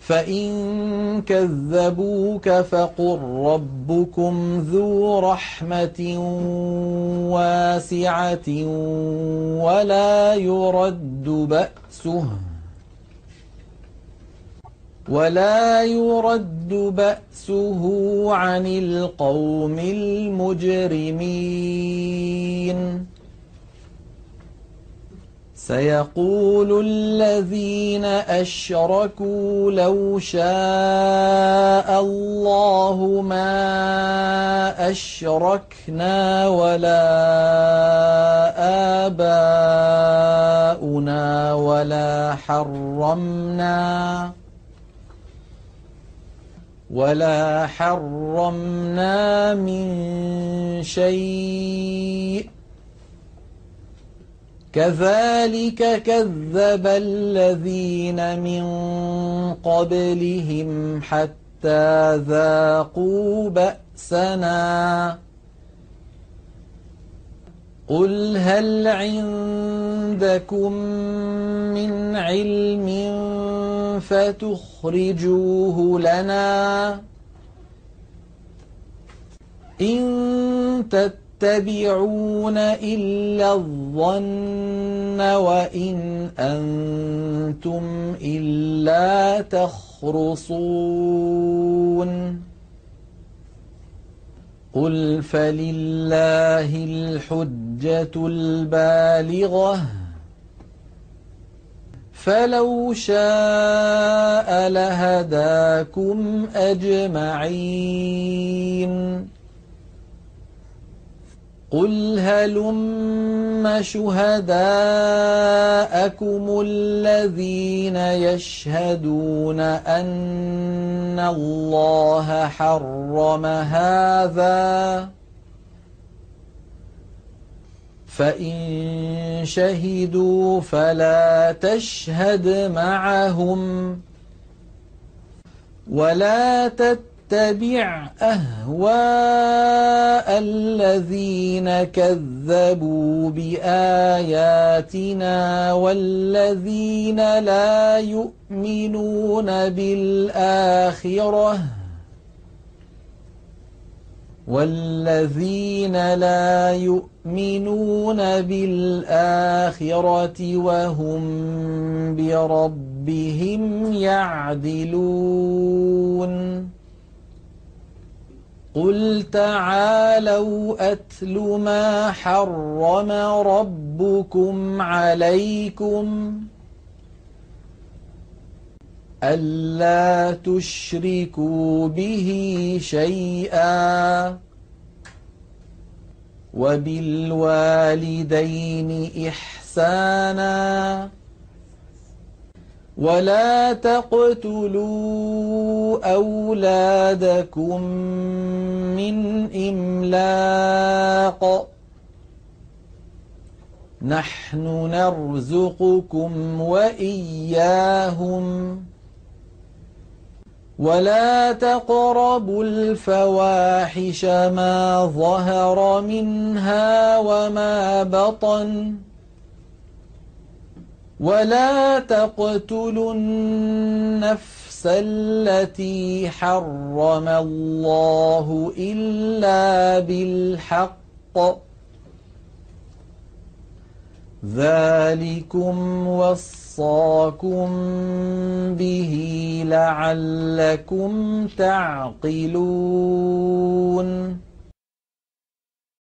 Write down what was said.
فإن كذبوك فقل ربكم ذو رحمة واسعة ولا يرد بأسه عن القوم المجرمين. سيقول الذين أشركوا لو شاء الله ما أشركنا ولا آباؤنا ولا حرمنا من شيء كذلك كذب الذين من قبلهم حتى ذاقوا بأسنا. قل هل عندكم من علم فتخرجوه لنا إن تتبعون إلا الظن وإن أنتم إلا تخرصون. قل فلله الحجة البالغة فلو شاء لهداكم أجمعين. قل هلم شهداءكم الذين يشهدون أن الله حرم هذا فإن شهدوا فلا تشهد معهم ولا تتبع أهواء الذين كذبوا بآياتنا والذين لا يؤمنون بالآخرة وهم بربهم يعدلون. قل تعالوا أتل ما حرم ربكم عليكم ألا تشركوا به شيئا وبالوالدين إحسانا ولا تقتلوا أولادكم من إملاق نحن نرزقكم وإياهم ولا تقربوا الفواحش ما ظهر منها وما بطن ولا تقتلوا النفس التي حرم الله إلا بالحق ذلكم وصاكم به لعلكم تعقلون.